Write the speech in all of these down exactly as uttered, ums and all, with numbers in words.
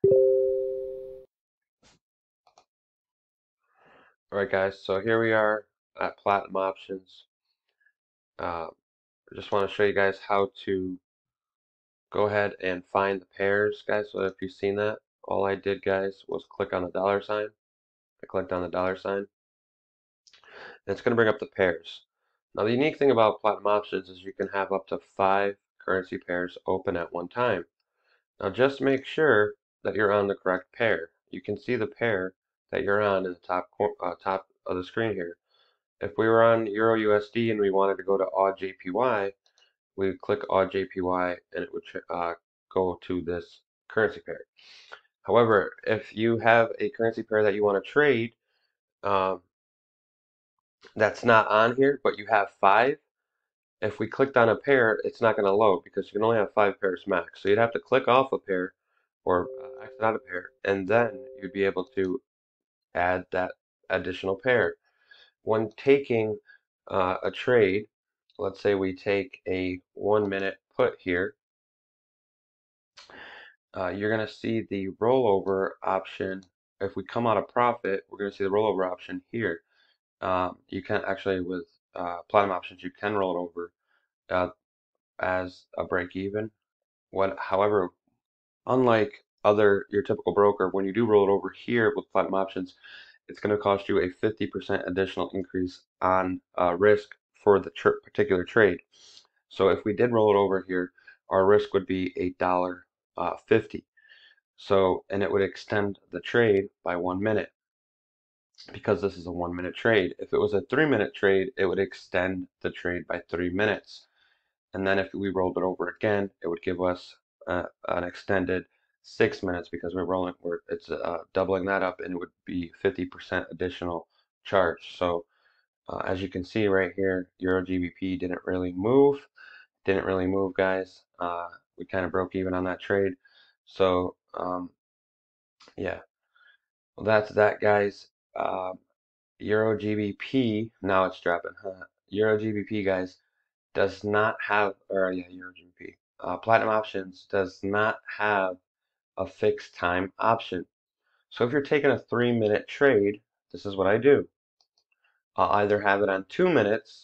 Alright guys, so here we are at Platinum Options. Uh, I just want to show you guys how to go ahead and find the pairs, guys. So if you've seen that, all I did, guys, was click on the dollar sign. I clicked on the dollar sign, and it's going to bring up the pairs. Now the unique thing about Platinum Options is you can have up to five currency pairs open at one time. Now just make sure that you're on the correct pair. You can see the pair that you're on in the top, uh, top of the screen here. If we were on Euro U S D and we wanted to go to A U D J P Y, we would click A U D J P Y and it would uh, go to this currency pair. However, if you have a currency pair that you want to trade um, that's not on here, but you have five, if we clicked on a pair, it's not going to load because you can only have five pairs max. So you'd have to click off a pair or uh, exit out a pair, and then you'd be able to add that additional pair. When taking uh, a trade, let's say we take a one minute put here, uh, you're going to see the rollover option. If we come out of profit, we're going to see the rollover option here. Um, you can actually, with uh, Platinum Options, you can roll it over uh, as a break even. What, however, unlike other your typical broker, when you do roll it over here with Platinum Options, it's going to cost you a fifty percent additional increase on uh, risk for the tr particular trade. So if we did roll it over here, our risk would be a dollar uh, fifty. So, and it would extend the trade by one minute because this is a one minute trade. If it was a three minute trade, it would extend the trade by three minutes. And then if we rolled it over again, it would give us uh, an extended six minutes because we're rolling, we're, it's uh, doubling that up, and it would be fifty percent additional charge. So uh, as you can see right here, Euro G B P didn't really move, didn't really move, guys. Uh, we kind of broke even on that trade. So um, yeah, well, that's that, guys. Um, Euro G B P, now it's dropping. Huh? Euro G B P, guys, does not have, or yeah, Euro G B P. Uh, Platinum Options does not have a fixed time option. So if you're taking a three minute trade, this is what I do. I'll either have it on two minutes,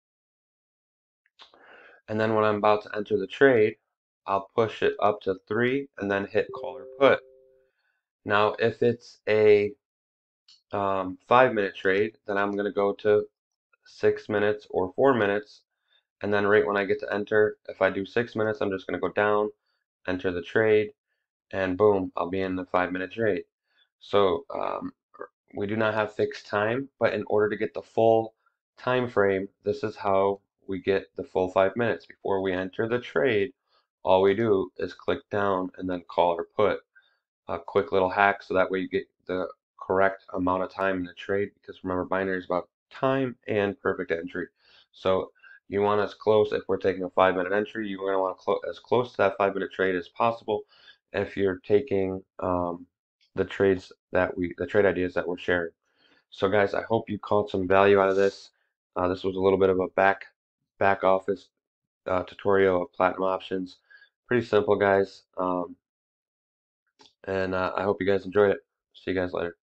and then when I'm about to enter the trade, I'll push it up to three and then hit call or put. Now, if it's a um, five minute trade, then I'm going to go to six minutes or four minutes. And then right when I get to enter, if I do six minutes, I'm just going to go down, enter the trade, and boom, I'll be in the five minute trade. So um, we do not have fixed time, but in order to get the full time frame, this is how we get the full five minutes. Before we enter the trade, all we do is click down and then call or put. A quick little hack so that way you get the correct amount of time in the trade, because remember, binary is about time and perfect entry. So you want as close, if we're taking a five minute entry, you're going to want to clo as close to that five minute trade as possible if you're taking um, the trades that we, the trade ideas that we're sharing. So guys, I hope you caught some value out of this. Uh, this was a little bit of a back back office uh, tutorial of Platinum Options. Pretty simple, guys. Um, and uh, I hope you guys enjoyed it. See you guys later.